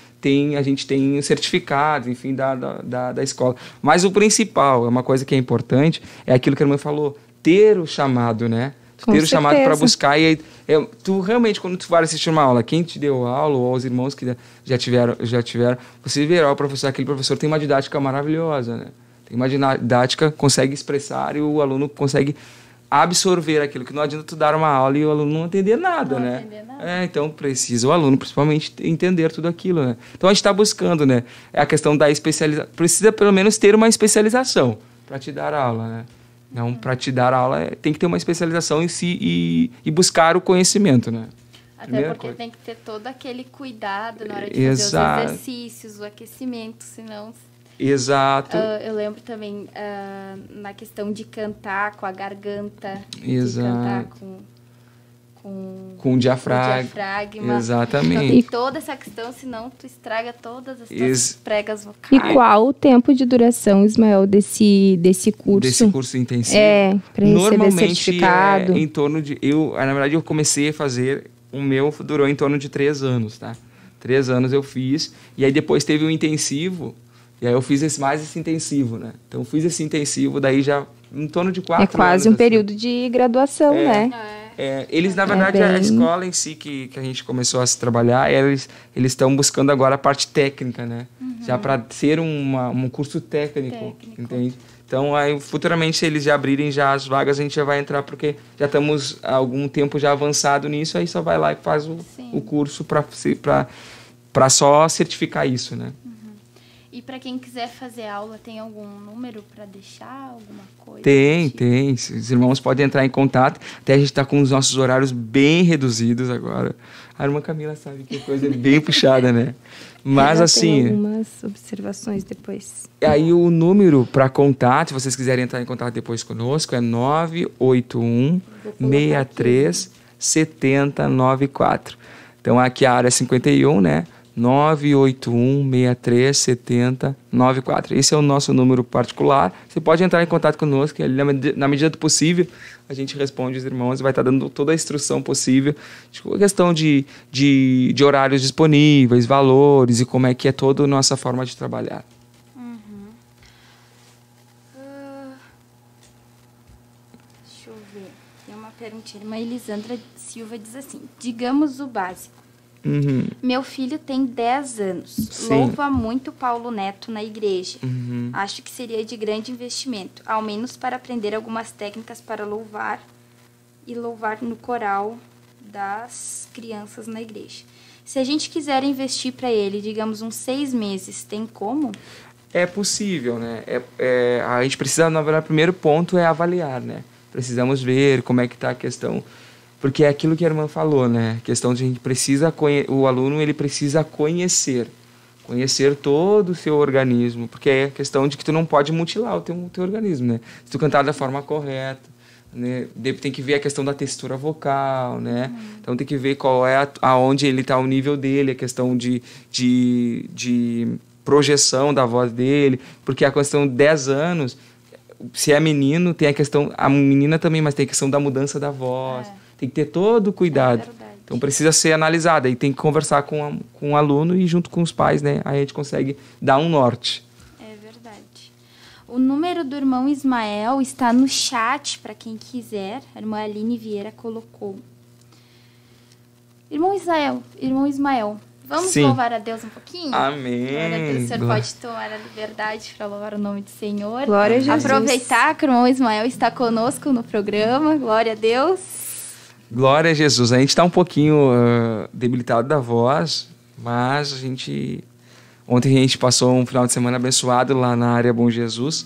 tem certificados, enfim, da escola. Mas o principal, é uma coisa que é importante, é aquilo que a irmã falou, ter o chamado, né? Ter o chamado para buscar. E tu realmente, quando tu vai assistir uma aula, quem te deu aula, ou os irmãos que já tiveram, você verá aquele professor tem uma didática maravilhosa, né? Tem uma didática, consegue expressar e o aluno consegue absorver aquilo, que não adianta tu dar uma aula e o aluno não entender nada, né? Então precisa o aluno, principalmente, entender tudo aquilo, né? Então a gente está buscando, né? É a questão da especialização. Precisa pelo menos ter uma especialização para te dar aula, né? Não, para te dar aula, tem que ter uma especialização em si e buscar o conhecimento, né? Até porque tem que ter todo aquele cuidado na hora de fazer os exercícios, o aquecimento, senão... Exato. Eu lembro também na questão de cantar com a garganta, exato. De cantar com o diafragma. Exatamente. Então, e toda essa questão, senão tu estraga todas as tuas pregas vocais. E qual o tempo de duração, Ismael, desse curso? Desse curso intensivo? Para receber normalmente certificado. Em torno de... Na verdade, eu comecei a fazer... O meu durou em torno de 3 anos, tá? 3 anos eu fiz. E aí depois teve um intensivo. E aí eu fiz mais esse intensivo, né? Então eu fiz esse intensivo, daí já em torno de 4 anos. É quase um período de graduação, né? Eles, na verdade, a escola em si que a gente começou a se trabalhar, eles estão buscando agora a parte técnica, né? Já para ser um curso técnico, entende? Então, aí, futuramente, se eles já abrirem já as vagas, a gente já vai entrar, porque já estamos há algum tempo já avançado nisso, aí só vai lá e faz o curso para só certificar isso, né? E para quem quiser fazer aula, tem algum número para deixar, alguma coisa? Tem. Os irmãos podem entrar em contato. Até a gente está com os nossos horários bem reduzidos agora. A irmã Camila sabe que a coisa é bem puxada, né? Mas assim... Tem algumas observações depois. Aí o número para contato, se vocês quiserem entrar em contato depois conosco, é 981 63 7094. Então aqui a área é 51, né? 981-6370-94. Esse é o nosso número particular. Você pode entrar em contato conosco, que na medida do possível a gente responde os irmãos e vai estar dando toda a instrução possível. Tipo, a questão de horários disponíveis, valores e como é que é toda a nossa forma de trabalhar. Deixa eu ver. Tem uma perguntinha. Irmã Elisandra Silva diz assim: digamos o básico. Uhum. Meu filho tem 10 anos. Sim. Louva muito Paulo Neto na igreja. Uhum. Acho que seria de grande investimento, ao menos para aprender algumas técnicas para louvar e louvar no coral das crianças na igreja. Se a gente quiser investir para ele, digamos, uns 6 meses, tem como? É possível, né? A gente precisa, na verdade, o primeiro ponto é avaliar, né? Precisamos ver como é que está a questão. Porque é aquilo que a irmã falou, né? A questão de a gente precisa... O aluno, ele precisa conhecer todo o seu organismo. Porque é a questão de que tu não pode mutilar o teu organismo, né? Se tu cantar da forma correta, né? Tem que ver a questão da textura vocal, né? Então tem que ver qual é aonde ele está, o nível dele, a questão de projeção da voz dele. Porque a questão de 10 anos, se é menino, tem a questão... A menina também, mas tem a questão da mudança da voz. Tem que ter todo o cuidado. Então precisa ser analisado. Aí tem que conversar com o aluno e junto com os pais, né? Aí a gente consegue dar um norte. É verdade. O número do irmão Ismael está no chat para quem quiser. A irmã Aline Vieira colocou. Irmão Ismael, vamos Sim. louvar a Deus um pouquinho? Amém. Glória a Deus. O senhor pode tomar a liberdade para louvar o nome do Senhor. Glória a Jesus. Aproveitar que o irmão Ismael está conosco no programa. Glória a Deus. Glória a Jesus. A gente está um pouquinho debilitado da voz, mas ontem a gente passou um final de semana abençoado lá na área Bom Jesus.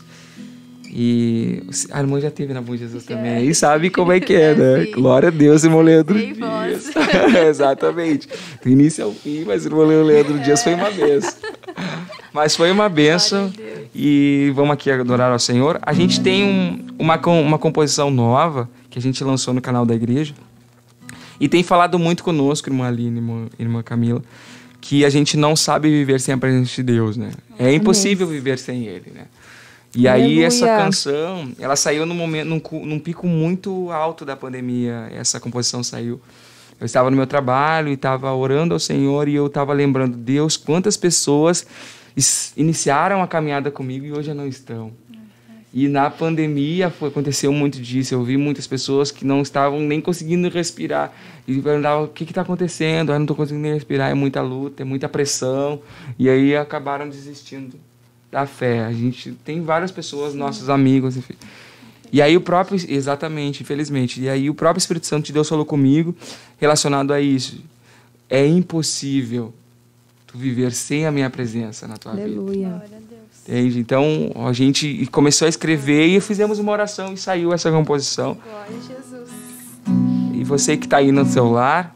E a irmã já esteve na Bom Jesus também. E sabe como é que é, né? Sim. Glória a Deus, irmão Leandro Tem voz. Dias. Exatamente. Do início ao fim, mas o irmão Leandro Dias foi uma benção. Mas foi uma benção. E vamos aqui adorar ao Senhor. A gente tem uma composição nova que a gente lançou no canal da igreja. E tem falado muito conosco, irmã Aline, irmã Camila, que a gente não sabe viver sem a presença de Deus, né? É impossível viver sem Ele, né? E aí Aleluia. essa canção, ela saiu num pico muito alto da pandemia. Essa composição saiu. Eu estava no meu trabalho e estava orando ao Senhor e eu estava lembrando, Deus, quantas pessoas iniciaram a caminhada comigo e hoje já não estão. E na pandemia aconteceu muito disso. Eu vi muitas pessoas que não estavam nem conseguindo respirar. E perguntavam, o que está acontecendo? Eu não estou conseguindo nem respirar, é muita luta, é muita pressão. E aí acabaram desistindo da fé. A gente tem várias pessoas, nossos amigos, enfim. E aí exatamente, infelizmente. E aí o próprio Espírito Santo de Deus falou comigo relacionado a isso. É impossível tu viver sem a minha presença na tua vida. Aleluia. Entende? Então, a gente começou a escrever e fizemos uma oração e saiu essa composição. Glória a Jesus. E você que está aí no seu lar,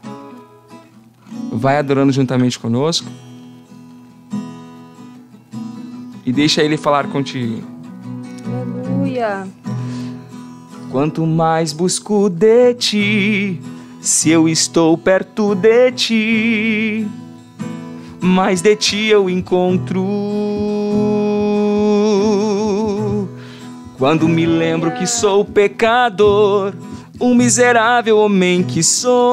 vai adorando juntamente conosco. E deixa Ele falar contigo. Aleluia. Quanto mais busco de Ti, se eu estou perto de Ti, mais de Ti eu encontro. Quando me lembro que sou pecador, um miserável homem que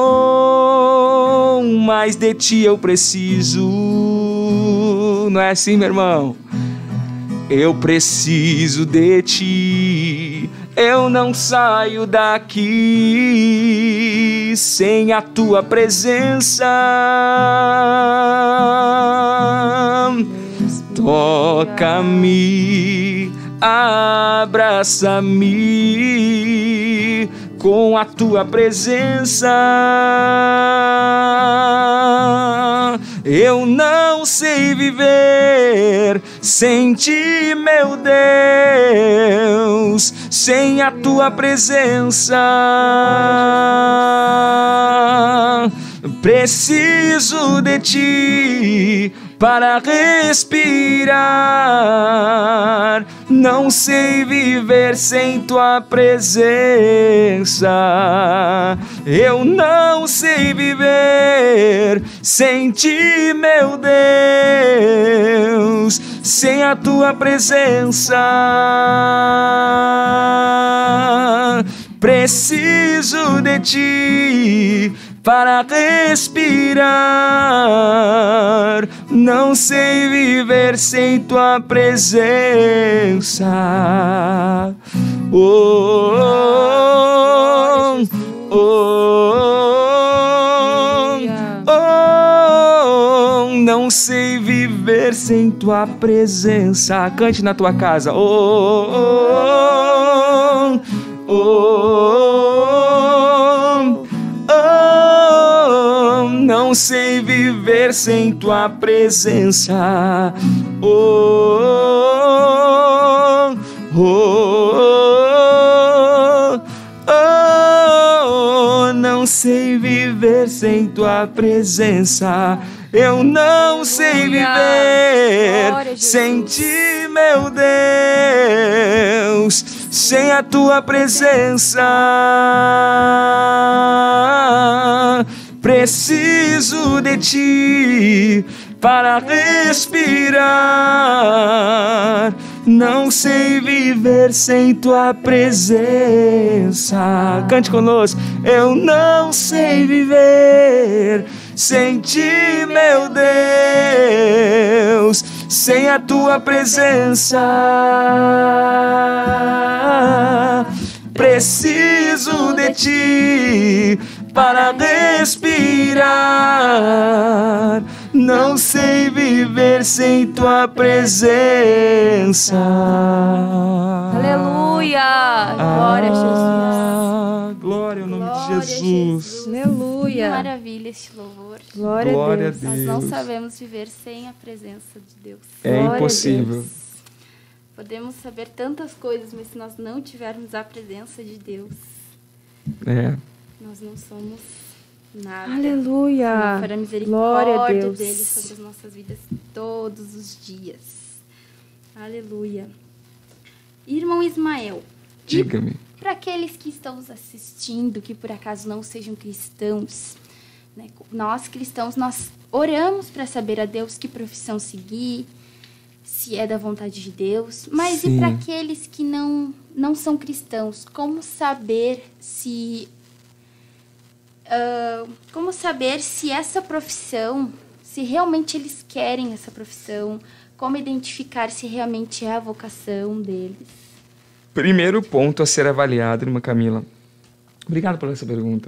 sou, mais de Ti eu preciso. Não é assim, meu irmão? Eu preciso de Ti, eu não saio daqui sem a Tua presença. Toca-me, abraça-me com a Tua presença. Eu não sei viver sem Ti, meu Deus, sem a Tua presença. Preciso de Ti para respirar. Não sei viver sem Tua presença. Eu não sei viver sem Ti, meu Deus, sem a Tua presença. Preciso de Ti para respirar. Não sei viver sem Tua presença. Oh, não sei viver sem tua presença. Cante na tua casa. Oh, oh, oh, oh, não sei viver sem tua presença. Oh, oh, oh, não sei viver sem tua presença. Eu não sei viver sem ti, meu Deus, sem a tua presença. Preciso de ti para respirar. Não sei viver sem tua presença. Cante conosco. Eu não sei viver sem ti, meu Deus, sem a tua presença. Preciso de ti para respirar. Não sei viver sem tua presença. Aleluia! Glória a Jesus. Glória ao nome de Glória a Jesus. Que Aleluia. maravilha este louvor. Glória a Deus. Nós não sabemos viver sem a presença de Deus. É Glória a impossível. Deus. Podemos saber tantas coisas, mas se nós não tivermos a presença de Deus, É. nós não somos nada. Aleluia. Se não for a Glória a misericórdia Deus. dele sobre as nossas vidas todos os dias. Aleluia. Irmão Ismael, Diga-me. para aqueles que estão nos assistindo, que por acaso não sejam cristãos, né? Nós cristãos, nós oramos para saber a Deus que profissão seguir, se é da vontade de Deus, mas Sim. e para aqueles que não são cristãos, como saber se essa profissão, se realmente eles querem essa profissão, como identificar se realmente é a vocação deles? Primeiro ponto a ser avaliado, irmã Camila. Obrigado por essa pergunta.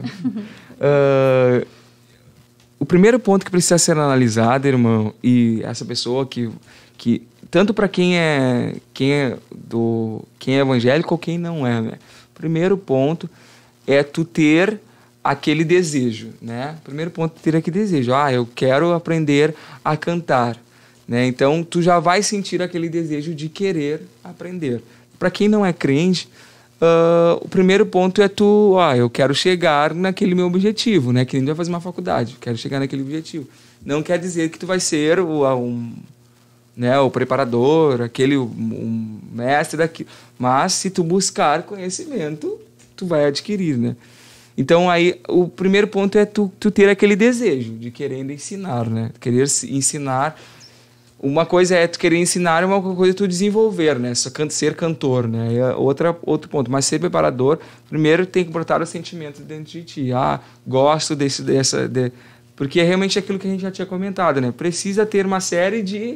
O primeiro ponto que precisa ser analisado, irmão, e essa pessoa que tanto para quem é evangélico ou quem não é, né? Primeiro ponto é tu ter aquele desejo, né? Primeiro ponto é ter aquele desejo. Eu quero aprender a cantar, né? Então tu já vai sentir aquele desejo de querer aprender. Para quem não é crente, o primeiro ponto é eu quero chegar naquele meu objetivo, né? Que nem tu vai fazer uma faculdade, quero chegar naquele objetivo. Não quer dizer que tu vai ser o preparador, um mestre daquilo. Mas se tu buscar conhecimento, tu vai adquirir, né? Então aí o primeiro ponto é tu ter aquele desejo de querer ensinar, né? Querer ensinar. Uma coisa é tu querer ensinar, uma coisa é tu desenvolver, né? Ser cantor, né? Outro ponto. Mas ser preparador, primeiro tem que brotar os sentimentos dentro de ti. Gosto porque é realmente aquilo que a gente já tinha comentado, né? Precisa ter uma série de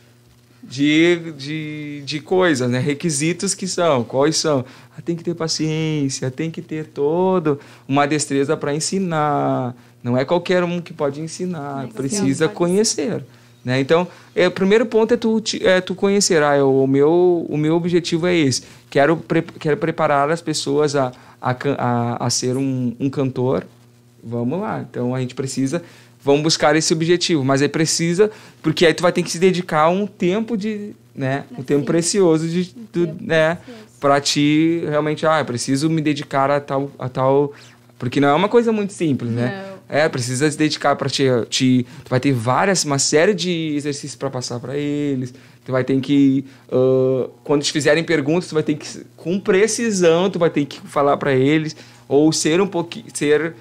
coisas, né? Requisitos quais são? Tem que ter paciência, tem que ter toda uma destreza para ensinar. Não é qualquer um que pode ensinar, precisa conhecer. Né? Então, o primeiro ponto é tu conhecer. O meu objetivo é esse. Quero preparar as pessoas a ser um cantor. Vamos lá. Então, a gente precisa... Vamos buscar esse objetivo. Mas aí precisa... Porque aí tu vai ter que se dedicar um tempo um tempo precioso para ti realmente... eu preciso me dedicar a tal... Porque não é uma coisa muito simples, né? Precisa se dedicar para tu vai ter uma série de exercícios para passar para eles. Tu vai ter que, quando te fizerem perguntas, tu vai ter que, com precisão, tu vai ter que falar para eles, ou ser um pouquinho, ser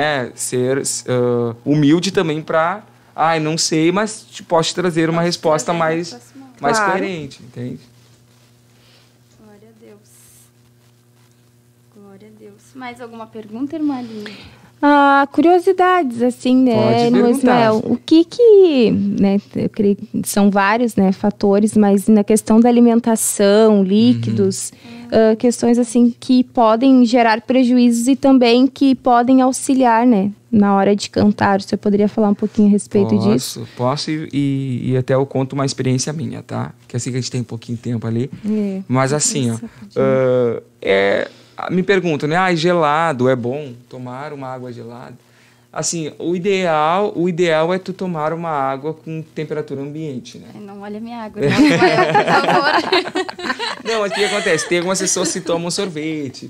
humilde também para, não sei, mas posso te trazer uma resposta mais coerente, entende? Glória a Deus. Mais alguma pergunta, irmã Aline? Curiosidades, assim, né, Pode irmão perguntar. Ismael? O que, né, eu creio que são vários, né, fatores, mas na questão da alimentação, líquidos, questões, assim, que podem gerar prejuízos e também que podem auxiliar, né, na hora de cantar. Você poderia falar um pouquinho a respeito disso? Posso e até eu conto uma experiência minha, tá? Que assim que a gente tem um pouquinho de tempo ali. Mas assim, me perguntam, né? Gelado, é bom tomar uma água gelada? Assim, o ideal é tu tomar uma água com temperatura ambiente, né? Ai, não olha minha água, não, Ismael, por favor. Não, mas o que acontece? Tem algumas pessoas que tomam sorvete,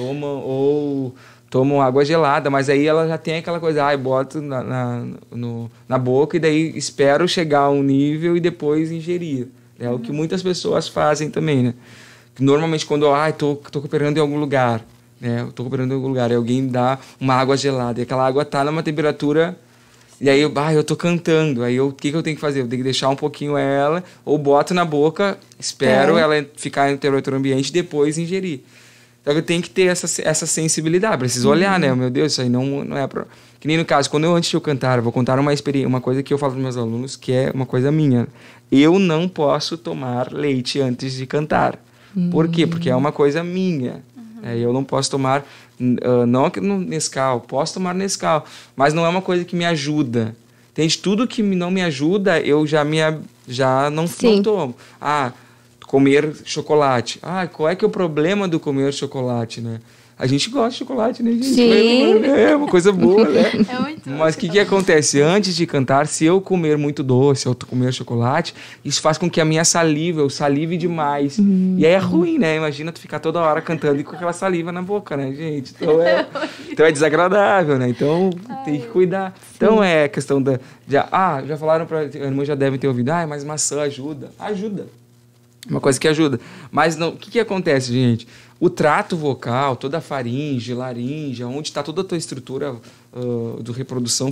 tomam água gelada, mas aí ela já tem aquela coisa, boto na boca e daí espero chegar a um nível e depois ingerir. É o que muitas pessoas fazem também, né? Normalmente quando tô cooperando em algum lugar, né? Eu tô cooperando em algum lugar e alguém dá uma água gelada e aquela água tá numa temperatura e aí eu tô cantando, aí o que eu tenho que fazer? Eu tenho que deixar um pouquinho ela ou boto na boca, espero ela ficar em temperatura ambiente e depois ingerir. Então eu tenho que ter essa sensibilidade, preciso olhar, né? Meu Deus, isso aí não é pra... Que nem no caso, antes de eu cantar, eu vou contar uma coisa que eu falo para meus alunos, que é uma coisa minha. Eu não posso tomar leite antes de cantar. Por quê? Porque é uma coisa minha. Eu não posso tomar, não no Nescau, posso tomar Nescau, mas não é uma coisa que me ajuda. Entende? Tudo que não me ajuda, eu já não tomo. Comer chocolate. Qual é que é o problema do comer chocolate, né? A gente gosta de chocolate, né, gente? Sim. É uma coisa boa, né? É muito Mas o que acontece? Antes de cantar, se eu comer muito doce, se eu comer chocolate, isso faz com que a minha saliva, eu salive demais. E aí é ruim, né? Imagina tu ficar toda hora cantando e com aquela saliva na boca, né, gente? Então é desagradável, né? Então tem que cuidar. Então é questão já falaram a irmã já devem ter ouvido, mas maçã ajuda. Ajuda. Uma coisa que ajuda. Mas o que acontece, gente? O trato vocal, toda a faringe, laringe, onde está toda a tua estrutura de reprodução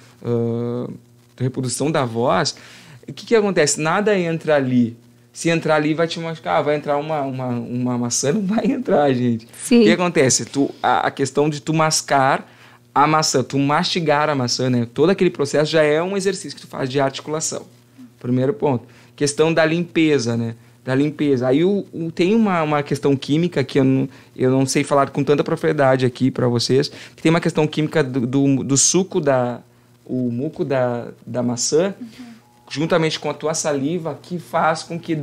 da voz, o que acontece? Nada entra ali. Se entrar ali, vai te machucar. Vai entrar uma maçã, não vai entrar, gente. Sim. O que acontece? A questão de tu mascar a maçã, tu mastigar a maçã, né? Todo aquele processo já é um exercício que tu faz de articulação. Primeiro ponto. Questão da limpeza, né? Da limpeza. Aí tem uma questão química que eu não sei falar com tanta propriedade aqui para vocês, que tem uma questão química do suco, o muco da maçã, juntamente com a tua saliva, que faz com que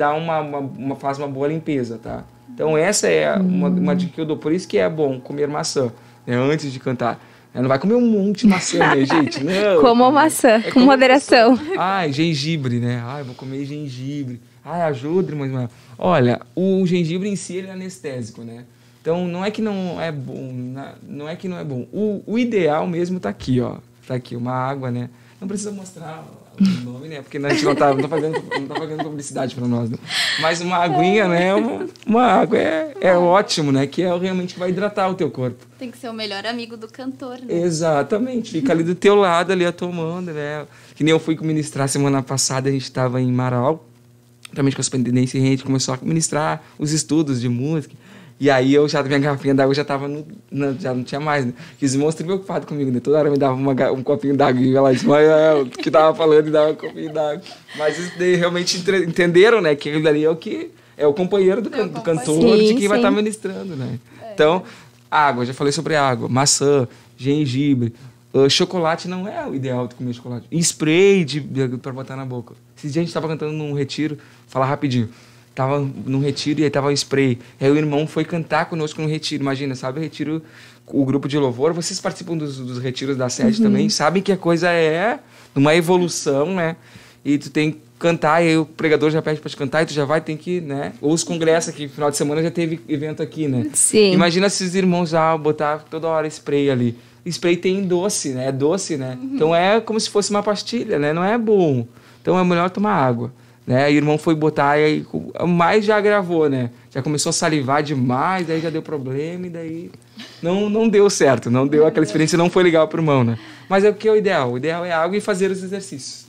faz uma boa limpeza, tá? Então essa é uma dica que eu dou. Por isso que é bom comer maçã, né, antes de cantar. Não vai comer um monte de maçã, né, gente? Não. Como maçã, com moderação. Gengibre, né? Eu vou comer gengibre. Ajuda, irmão. Olha, o gengibre em si ele é anestésico, né? Então não é que não é bom, não é que não é bom. O ideal mesmo tá aqui, ó. Tá aqui, uma água, né? Não precisa mostrar o nome, né? Porque a gente não tá fazendo publicidade para nós, né? Mas uma aguinha, né? Uma água é ótimo, né? Que é realmente que vai hidratar o teu corpo. Tem que ser o melhor amigo do cantor, né? Exatamente. Fica ali do teu lado, ali, tomando, né? Que nem eu fui ministrar semana passada, a gente estava em Marau, também com a superintendência, e a gente começou a ministrar os estudos de música. E aí minha garrafinha d'água já tava já não tinha mais, né? E os irmãos estavam preocupados comigo, né? Toda hora me dava um copinho d'água e ela disse, que tava falando e dava um copinho d'água. Mas eles realmente entenderam, né? Que aquilo ali é o companheiro do cantor, de quem vai estar ministrando, né? Então, água, já falei sobre água, maçã, gengibre, chocolate não é o ideal de comer chocolate. E spray para botar na boca. Esses dias a gente estava cantando num retiro, falar rapidinho. Tava num retiro e aí tava o spray. Aí o irmão foi cantar conosco no retiro. Imagina, sabe o retiro, o grupo de louvor? Vocês participam dos retiros da sede também? Sabem que a coisa é uma evolução, né? E tu tem que cantar, e aí o pregador já pede pra te cantar, e tu já tem que, né? Ou os congressos aqui, no final de semana já teve evento aqui, né? Sim. Imagina se os irmãos botar toda hora spray ali. Spray tem doce, né? É doce, né? Então é como se fosse uma pastilha, né? Não é bom. Então é melhor tomar água. Né? Aí o irmão foi botar e aí mais já agravou, né? Já começou a salivar demais, daí já deu problema e daí não deu certo, não deu aquela experiência, não foi legal pro irmão, né? Mas é o que é o ideal? O ideal é água e fazer os exercícios.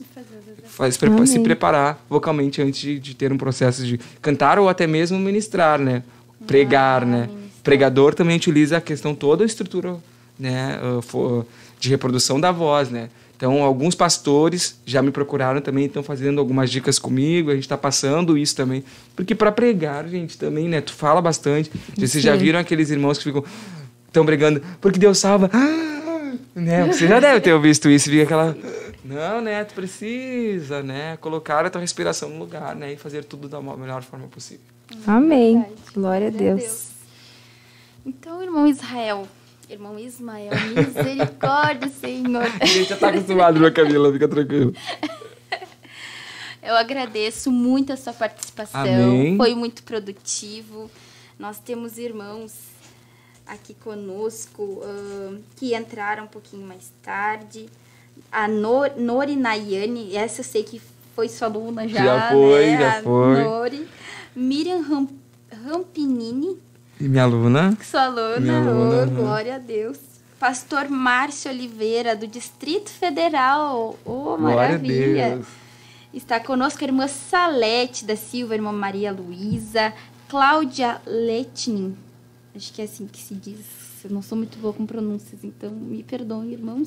Se preparar vocalmente antes de ter um processo de cantar ou até mesmo ministrar, né? Pregar, né? Pregador também utiliza a questão toda a estrutura, né, de reprodução da voz, né? Então, alguns pastores já me procuraram também, estão fazendo algumas dicas comigo, a gente está passando isso também. Porque para pregar, gente, também, né? Tu fala bastante. Vocês já viram aqueles irmãos que estão brigando, porque Deus salva. Né? Você já deve ter visto isso, fica aquela... Não, né? Tu precisa, né? Colocar a tua respiração no lugar, né? E fazer tudo da melhor forma possível. Amém. Verdade. Glória a Deus. Então, irmão Ismael, misericórdia, Senhor. A gente já tá acostumado, minha Camila, fica tranquilo. Eu agradeço muito a sua participação. Amém. Foi muito produtivo. Nós temos irmãos aqui conosco que entraram um pouquinho mais tarde. A Nori Nayane, essa eu sei que foi sua aluna já. Já foi, né? já foi. Nori. Miriam Rampinini, E minha aluna? sua aluna. Minha aluna, Glória a Deus. Pastor Márcio Oliveira, do Distrito Federal. Oh, Glória a maravilha. Deus. Está conosco a irmã Salete da Silva, a irmã Maria Luísa, Cláudia Letnin. Acho que é assim que se diz. Eu não sou muito boa com pronúncias, então me perdoem, irmãos.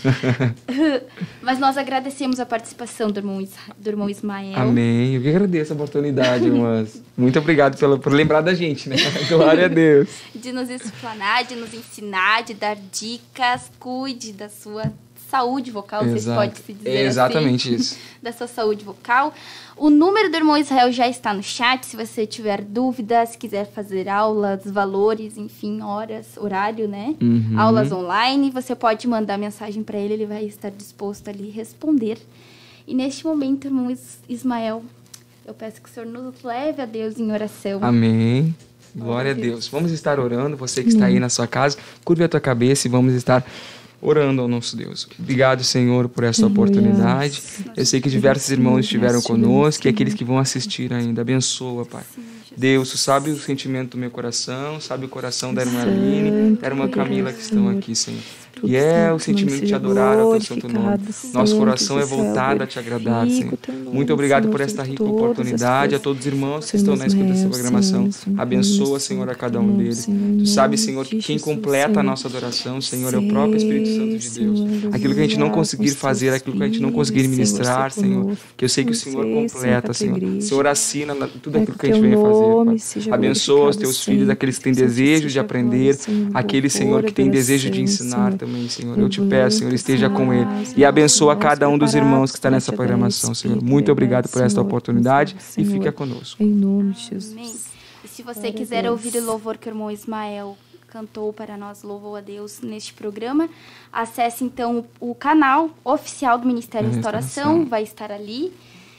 Mas nós agradecemos a participação do irmão Ismael. Amém. Eu que agradeço a oportunidade, irmãs. Muito obrigado por lembrar da gente, né? Glória a Deus. De nos explanar, de nos ensinar, de dar dicas. Cuide da sua saúde vocal, não sei se pode se dizer exatamente assim. isso. Da sua saúde vocal. O número do irmão Israel já está no chat, se você tiver dúvidas, quiser fazer aulas, valores, enfim, horas, horário, né? Aulas online, você pode mandar mensagem para ele, ele vai estar disposto ali responder. E neste momento, irmão Ismael, eu peço que o Senhor nos leve a Deus em oração. Amém. Glória a Deus. Vamos estar orando, você que está aí na sua casa, curve a tua cabeça e vamos estar orando ao nosso Deus. Obrigado, Senhor, por essa oportunidade. Eu sei que diversos irmãos estiveram conosco e aqueles que vão assistir ainda. Abençoa, Pai. Deus, Tu sabe o sentimento do meu coração, sabe o coração da irmã Aline, da irmã Camila que estão aqui, Senhor. E é o sentimento de te adorar ao Teu santo nome. Nosso coração é voltado a Te agradar, Senhor. Muito obrigado por esta rica oportunidade. A todos os irmãos que estão na escuta dessa programação. Abençoa, Senhor, a cada um deles. Tu sabes, Senhor, que quem completa a nossa adoração, Senhor, é o próprio Espírito Santo de Deus. Aquilo que a gente não conseguir fazer, aquilo que a gente não conseguir ministrar, Senhor, que eu sei que o Senhor completa, Senhor. O Senhor assina tudo aquilo que a gente vem fazer, Pai. Abençoa os Teus filhos, aqueles que têm desejo de aprender, aqueles, Senhor, que têm desejo de ensinar também, Senhor. Eu te peço, Senhor, esteja com ele e abençoa cada um dos irmãos que está nessa programação, Senhor. Muito obrigado por esta oportunidade e fica conosco. Em nome de Jesus. Amém. E se você quiser ouvir o louvor que o irmão Ismael cantou para nós, louvou a Deus neste programa, acesse então o canal oficial do Ministério Restauração, vai estar ali.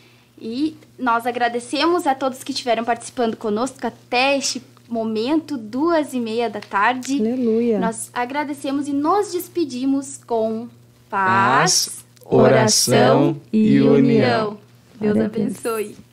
E nós agradecemos a todos que estiveram participando conosco até este momento, 2:30 da tarde. Aleluia. Nós agradecemos e nos despedimos com paz, Oração e união. Deus Glória a Deus. abençoe.